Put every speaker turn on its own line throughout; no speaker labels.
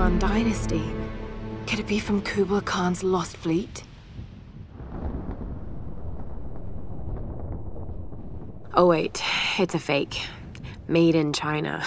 Han Dynasty. Could it be from Kublai Khan's lost fleet? Oh wait, it's a fake. Made in China.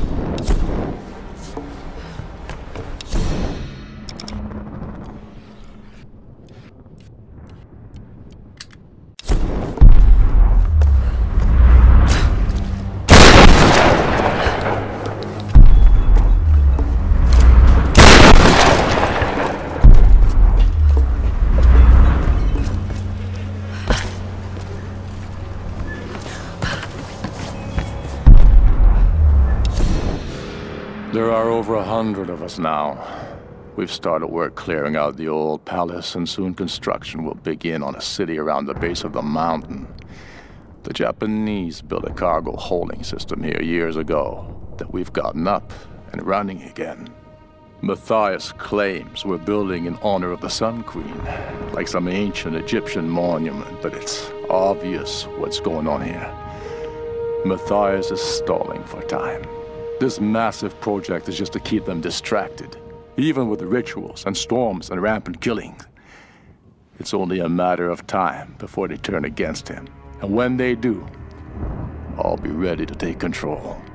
There are over 100 of us now. We've started work clearing out the old palace, and soon construction will begin on a city around the base of the mountain. The Japanese built a cargo holding system here years ago that we've gotten up and running again. Matthias claims we're building in honor of the Sun Queen, like some ancient Egyptian monument, but it's obvious what's going on here. Matthias is stalling for time. This massive project is just to keep them distracted. Even with the rituals and storms and rampant killing, it's only a matter of time before they turn against him. And when they do, I'll be ready to take control.